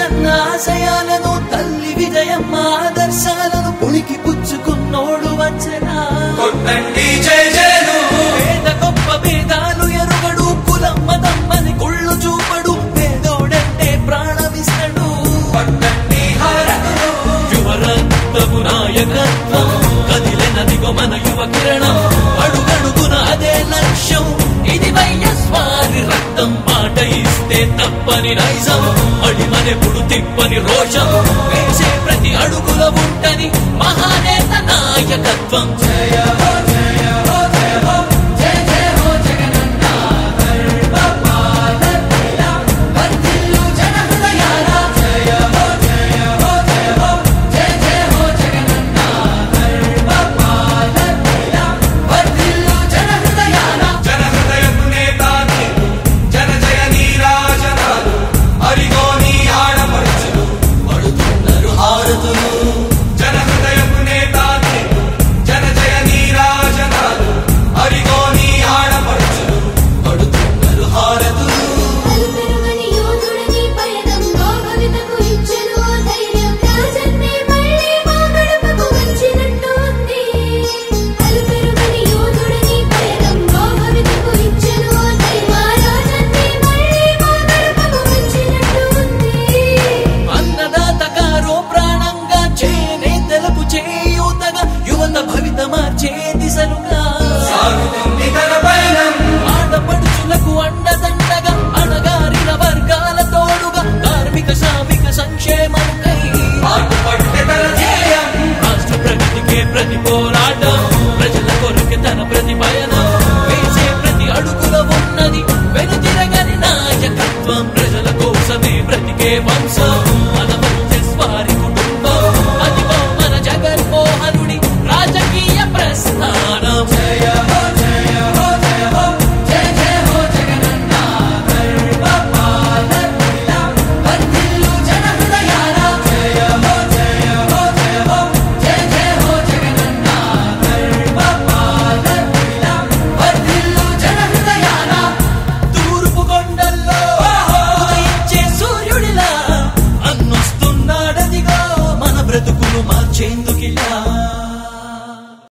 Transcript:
కన్న ఆశయాలను తల్లి విజయమ్మ ఆదర్శాలను పుణికి పుచ్చుకున్నోడు వచ్చనా పేద గొప్ప భేదాలు ఎరుగడు కులం మతమ్మని కుళ్ళు చూపడు పేదోడంటే ప్రాణమిస్తడు యువరక్తము నాయకత్వం కదిలినదిగో మన యువ కిరణం అడుగడుగున అదే లక్ష్యం ఇది వైఎస్వారి రక్తం మాట ఇస్తే తప్పని నైజం అడిమనెప్పుడు తిప్పని రోషం వేసే ప్రతి అడుగుల ఉంటని మహానేత నాయకత్వం జయ హో జయ హో జయ హో జయ జయ హో జగనన్న గర్వపాలన వర్ధిల్లు జన హృదయాల జయ హో జయ హో జయ హో జయ జయ హో జగనన్న గర్వపాలన వర్ధిల్లు జన హృదయాల జన హృదయపు నేత జన జయ నీరాజనాలు అరిగోని ఆడపడుచులు పడుతున్నారు హారతులు జన హృదయపు నేత జన జయ నీరాజనాలు అరిగోని ఆడపడుచులు పడుతున్నారు హారతులు అలుపెరుగని యోధుడని పయనంలో భవితకు ఇచ్చెను ధైర్యం రాజన్నే మళ్ళీ మా గడపకు వచ్చినట్టు ఉంది అలుపెరుగని యోధుడని పయనంలో భవితకు ఇచ్చెను ధైర్యం రాజన్నే మళ్ళీ మా గడపకు వచ్చినట్టు ఉంది అన్నదాత కారో ప్రాణంగా చేనేతలకు చేయూతగా యువత భవిత మార్చే దిశలుగా సాగుతుంది తన పయనం ఆడపడుచులకు అండదండగా అణగారిన వర్గాల తోడుగా కార్మిక శ్రామిక సంక్షేమముకై పాటుపట్టే తన ధ్యేయం రాష్ట్ర ప్రగతికే ప్రతి పోరాటం ప్రజల కొరకు తన ప్రతి పయనం వేసే ప్రతి అడుగుల ఉన్నది వెనుతిరగని నాయకత్వం ప్రజల కోసమే బ్రతికే వంశం మన వైఎస్వారి కుటుంబం అదిగో మన జగన్మోహనుడి రాజకీయ ప్రస్థానం జయ హో జయ హో జయ హో జయ జయ హో జగనన్న గర్వపాలన వర్ధిల్లు జన హృదయాల జయ హో జయ హో జయ హో జయ జయ హో జగనన్న గర్వపాలన వర్ధిల్లు జన హృదయాల తూర్పు కొండల్లో ఉదయించే సూర్యుడిలా అన్నొస్తున్నాడదిగో మన బ్రతుకులు మార్చేందుకిలా